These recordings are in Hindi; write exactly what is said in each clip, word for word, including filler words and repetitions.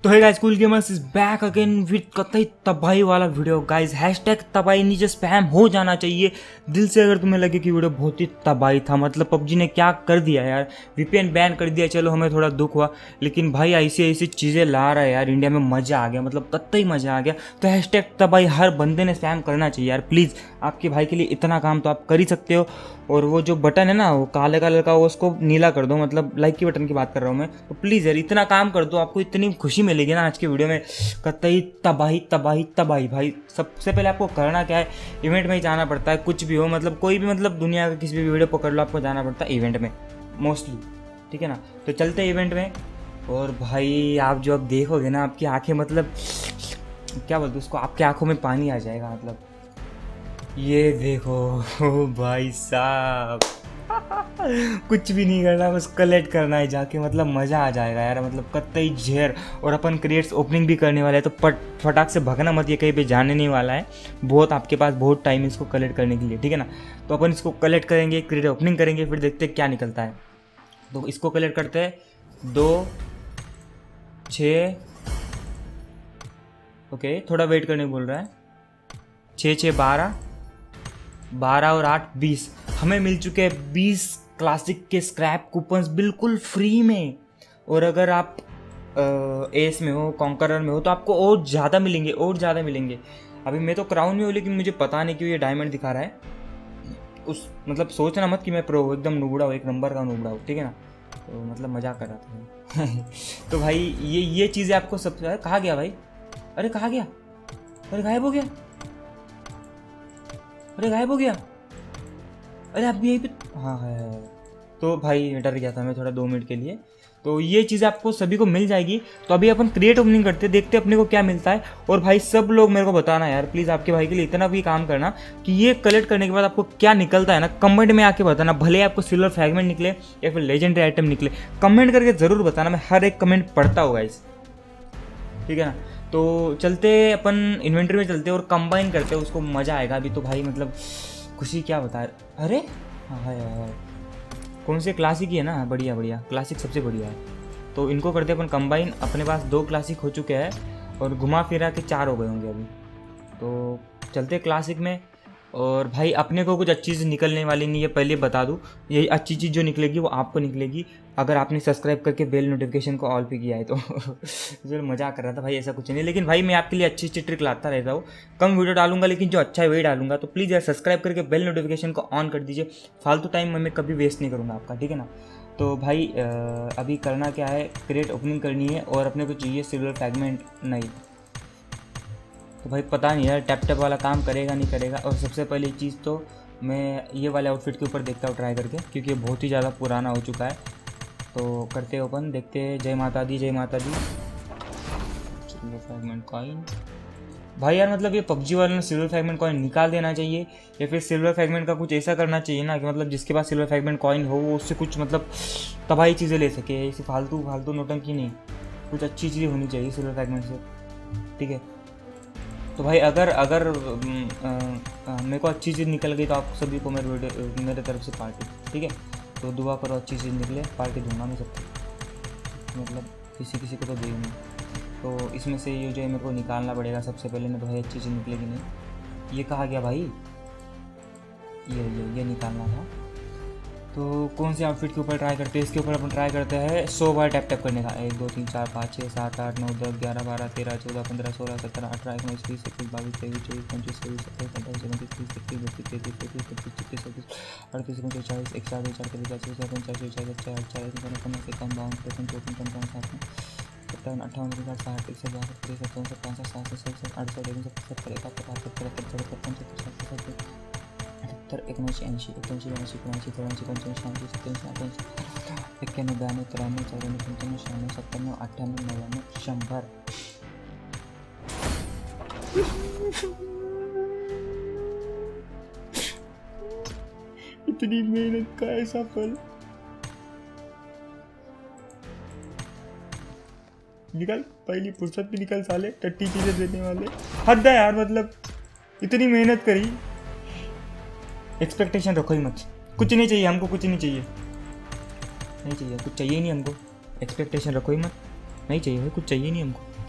तो है guys, cool gamers is back again with कतई तबाही वाला वीडियो। गाइस हैशटैग तबाही नीचे स्पैम हो जाना चाहिए दिल से अगर तुम्हें लगे कि वीडियो बहुत ही तबाही था। मतलब पबजी ने क्या कर दिया यार, वीपीएन बैन कर दिया, चलो हमें थोड़ा दुख हुआ, लेकिन भाई ऐसी ऐसी चीज़ें ला रहा है यार इंडिया में, मज़ा आ गया, मतलब कतई मज़ा आ गया। तो हैशटैग तबाही हर बंदे ने स्पैम करना चाहिए यार, प्लीज़। आपके भाई के लिए इतना काम तो आप कर ही सकते हो। और वो जो बटन है ना, वो काले कलर का, वो उसको नीला कर दो, मतलब लाइक की बटन की बात कर रहा हूँ मैं। तो प्लीज़ यार इतना काम कर दो, आपको इतनी खुशी मिलेगी ना आज की वीडियो में। कतई तबाही तबाही तबाही भाई। सबसे पहले आपको करना क्या है, इवेंट में ही जाना पड़ता है, कुछ भी हो, मतलब कोई भी, मतलब दुनिया का किसी भी वीडियो पकड़ लो, आपको जाना पड़ता है इवेंट में मोस्टली, ठीक है ना। तो चलते हैं इवेंट में। और भाई आप जो अब देखोगे ना, आपकी आंखें, मतलब क्या बोलते उसको, आपकी आंखों में पानी आ जाएगा। मतलब ये देखो भाई साहब कुछ भी नहीं करना, बस कलेक्ट करना है जाके, मतलब मज़ा आ जाएगा यार, मतलब कतई झेर। और अपन क्रिएट्स ओपनिंग भी करने वाले हैं, तो पट फटाक से भगना मत, ये कहीं पे जाने नहीं वाला है। बहुत आपके पास बहुत टाइम है इसको कलेक्ट करने के लिए, ठीक है ना। तो अपन इसको कलेक्ट करेंगे, क्रिएट ओपनिंग करेंगे, फिर देखते हैं क्या निकलता है। तो इसको कलेक्ट करते हैं। दो छः ओके, थोड़ा वेट करने बोल रहा है। छः छः बारह, बारह और आठ बीस, हमें मिल चुके हैं बीस क्लासिक के स्क्रैप कूपन्स बिल्कुल फ्री में। और अगर आप एस में हो, कॉन्करर में हो, तो आपको और ज़्यादा मिलेंगे, और ज़्यादा मिलेंगे। अभी मैं तो क्राउन में हूँ, लेकिन मुझे पता नहीं क्यों ये डायमंड दिखा रहा है। उस मतलब सोचना मत कि मैं प्रो एकदम नुबड़ा हूँ, एक नंबर का नुबड़ा हूँ, ठीक है ना। तो मतलब मजाक कर रहा था तो भाई ये ये चीज़ें आपको सबसे, कहाँ गया भाई, अरे कहाँ गया, अरे गायब हो गया, अरे गायब हो गया, अरे आप भी यहीं पे, हाँ है। तो भाई डर गया था मैं थोड़ा दो मिनट के लिए। तो ये चीज़ें आपको सभी को मिल जाएगी। तो अभी अपन क्रिएट ओपनिंग करते, देखते अपने को क्या मिलता है। और भाई सब लोग मेरे को बताना यार प्लीज़, आपके भाई के लिए इतना भी काम करना कि ये कलेक्ट करने के बाद आपको क्या निकलता है ना, कमेंट में आके बताना। भले आपको सिल्वर फ्रैगमेंट निकले या फिर लेजेंडरी आइटम निकले, कमेंट करके ज़रूर बताना, मैं हर एक कमेंट पढ़ता हूँ गाइस, ठीक है ना। तो चलते अपन इन्वेंटरी में चलते और कंबाइन करते, उसको मज़ा आएगा। अभी तो भाई मतलब खुशी क्या बता, अरे हाँ यार, कौन से क्लासिक ही है ना, बढ़िया बढ़िया, क्लासिक सबसे बढ़िया है। तो इनको करते अपन कंबाइन, अपने पास दो क्लासिक हो चुके हैं और घुमा फिरा के चार हो गए होंगे अभी। तो चलते क्लासिक में। और भाई अपने को कुछ अच्छी चीज़ निकलने वाली नहीं है, पहले बता दूँ। ये अच्छी चीज़ जो निकलेगी वो आपको निकलेगी, अगर आपने सब्सक्राइब करके बेल नोटिफिकेशन को ऑल पे किया है तो जो मजाक कर रहा था भाई, ऐसा कुछ नहीं। लेकिन भाई मैं आपके लिए अच्छी अच्छी ट्रिक लाता रहता हूँ, कम वीडियो डालूंगा लेकिन जो अच्छा है वही डालूंगा। तो प्लीज़ यार सब्सक्राइब करके बेल नोटिफिकेशन को ऑन कर दीजिए, फालतू टाइम मैं कभी वेस्ट नहीं करूँगा आपका, ठीक है ना। तो भाई अभी करना क्या है, क्रिएट ओपनिंग करनी है और अपने को चाहिए सिल्वर फ्रैगमेंट। नहीं तो भाई पता नहीं यार टैप टैप वाला काम करेगा नहीं करेगा। और सबसे पहली चीज़ तो मैं ये वाले आउटफिट के ऊपर देखता हूँ ट्राई करके, क्योंकि ये बहुत ही ज़्यादा पुराना हो चुका है। तो करते हैं ओपन, देखते हैं। जय माता दी, जय माता दी। सिल्वर फ्रैगमेंट कॉइन भाई यार, मतलब ये पबजी वाले ने सिल्वर फ्रैगमेंट कॉइन निकाल देना चाहिए, या फिर सिल्वर फ्रैगमेंट का कुछ ऐसा करना चाहिए ना कि मतलब जिसके पास सिल्वर फ्रैगमेंट कॉइन हो वो उससे कुछ मतलब तबाही चीज़ें ले सके। ऐसी फालतू फालतू नोटंकी नहीं, कुछ अच्छी चीज़ें होनी चाहिए सिल्वर फ्रैगमेंट से, ठीक है। तो भाई अगर अगर मेरे को अच्छी चीज़ निकल गई तो आप सभी को मेरे वीडियो मेरे तरफ से पार्टी, ठीक है। तो दुआ करो अच्छी चीज़ निकले, पार्टी दूंगा मैं सबको, मतलब किसी किसी को तो दे नहीं। तो इसमें से ये जो है मेरे को निकालना पड़ेगा सबसे पहले, नहीं तो भाई अच्छी चीज़ निकलेगी नहीं। ये कहाँ गया भाई, ये ये ये निकालना था। तो कौन से आउटफिट के ऊपर ट्राई करते हैं, इसके ऊपर अपन ट्राई करते हैं सौ बार टैप टैप करने का। एक दो तीन चार पाँच छः सात आठ नौ दस ग्यारह बारह तेरह चौदह पंद्रह सोलह सत्रह अठारह उन्नीस बीस इक्कीस बाईस तेईस चौबीस पच्चीस छब्बीस सत्ताईस अट्ठाईस उनतीस तीस इकतीस बत्तीस तैंतीस चौंतीस पच्चीस छत्तीस सैंतीस अड़तीस उनतीस चालीस इकतालीस दो चार तेईस चौबीस पचास साठ सत्तर अठारह उन्नीस इक्यावन बावन तिरपन चौपन पंचावन साठ सत्तावन अट्ठावन उनसठ साठ इकसठ बासठ तिरसठ चौंसठ पैंसठ साठ सड़सठ अड़सठ उनसठ सत्तर इकहत्तर बहत्तर तिहत्तर चौहत्तर पचहत्तर छहत्तर अठहत्तर एकोणऐंशी ऐंशी एक्क्याऐंशी ब्याऐंशी त्र्याऐंशी चौऱ्याऐंशी पंच्याऐंशी ऐंशी सत्त्याऐंशी अठ्ठ्याऐंशी एक्क्याण्णव ब्याण्णव त्र्याण्णव चौऱ्याण्णव पंच्याण्णव शहाण्णव सत्त्याण्णव अठ्ठ्याण्णव नव्याण्णव शंभर इतनी मेहनत का ऐसा फल निकल, पहली फुर्सत भी निकल साले, टट्टी चीजें देने वाले, हद है यार। मतलब इतनी मेहनत करी, एक्सपेक्टेशन रखो ही मत, कुछ नहीं चाहिए हमको, कुछ नहीं चाहिए, नहीं चाहिए, कुछ चाहिए नहीं हमको, एक्सपेक्टेशन रखो ही मत, नहीं चाहिए भाई, कुछ चाहिए नहीं हमको।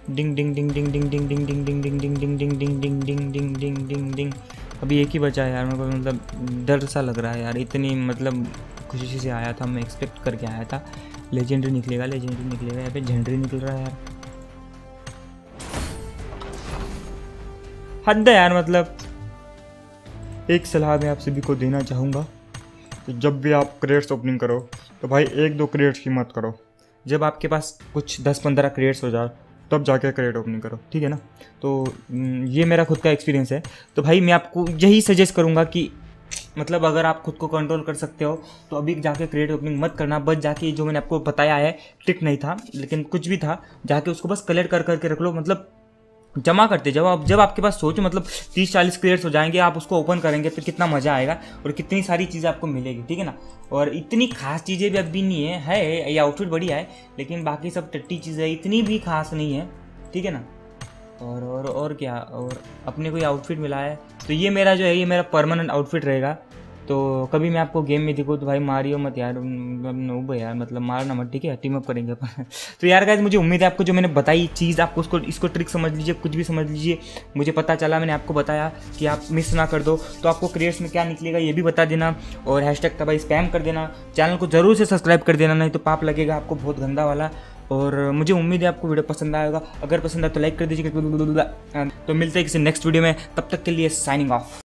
डिंग डिंग डिंग डिंग डिंग डिंग डिंग डिंग डिंग डिंग डिंग डिंग डिंग डिंग डिंग डिंग डिंग डिंग डिंग। अभी एक ही बचा है यार, मेरे को मतलब डर सा लग रहा है यार, इतनी मतलब खुशी से आया था, मैं एक्सपेक्ट करके आया था लेजेंडरी निकलेगा, लेजेंडरी निकलेगा, यहाँ पे झंडरी निकल रहा है यार, हद है यार। मतलब एक सलाह मैं आप सभी को देना चाहूँगा कि जब भी आप क्रेट्स ओपनिंग करो तो भाई एक दो क्रेट्स की मत करो, जब आपके पास कुछ दस पंद्रह क्रेट्स हो जाए तब जाके क्रेट ओपनिंग करो, ठीक है ना। तो ये मेरा खुद का एक्सपीरियंस है। तो भाई मैं आपको यही सजेस्ट करूँगा कि मतलब अगर आप खुद को कंट्रोल कर सकते हो तो अभी जाके क्रेट ओपनिंग मत करना, बस जाके जो मैंने आपको बताया है ट्रिक नहीं था लेकिन कुछ भी था, जाके उसको बस कलेक्ट कर करके रख लो, मतलब जमा करते जब आप जब आपके पास सोचो मतलब तीस चालीस क्रेट्स हो जाएंगे, आप उसको ओपन करेंगे तो कितना मज़ा आएगा और कितनी सारी चीज़ें आपको मिलेगी, ठीक है ना। और इतनी खास चीज़ें भी अभी नहीं है, है ये आउटफिट बढ़िया है लेकिन बाकी सब टट्टी चीज़ें इतनी भी खास नहीं है, ठीक है ना। और और और क्या, और अपने कोई आउटफिट मिला है तो ये मेरा जो है ये मेरा परमानेंट आउटफिट रहेगा। तो कभी मैं आपको गेम में दिखूँ तो भाई मारियो मत यार, नूब यार, मतलब मारना मत, ठीक है, टीम अप करेंगे अपन। तो यार गाइस मुझे उम्मीद है आपको जो मैंने बताई चीज़ आपको उसको इसको ट्रिक समझ लीजिए, कुछ भी समझ लीजिए, मुझे पता चला, मैंने आपको बताया कि आप मिस ना कर दो। तो आपको क्रेट्स में क्या निकलेगा ये भी बता देना और हैशटैग का भाई स्पैम कर देना, चैनल को जरूर से सब्सक्राइब कर देना, नहीं तो पाप लगेगा आपको बहुत गंदा वाला। और मुझे उम्मीद है आपको वीडियो पसंद आएगा, अगर पसंद आए तो लाइक कर दीजिएगा। तो मिलते हैं किसी नेक्स्ट वीडियो में, तब तक के लिए साइनिंग ऑफ।